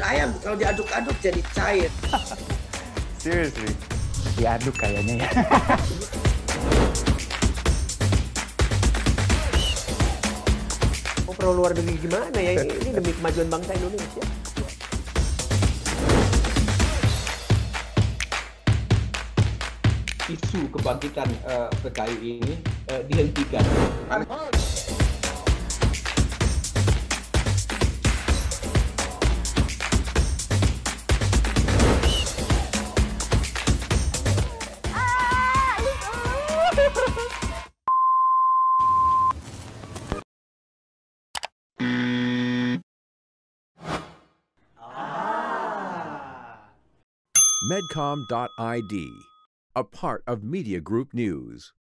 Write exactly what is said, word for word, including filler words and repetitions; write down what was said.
ayam kalau diaduk-aduk jadi cair. Seriously? Diaduk kayaknya ya. Oh, perlu luar negeri gimana ya? Ini, ini demi kemajuan bangsa Indonesia. Isu kebangkitan uh, P K I ini uh, dihentikan. Medcom dot I D, a part of Media Group News.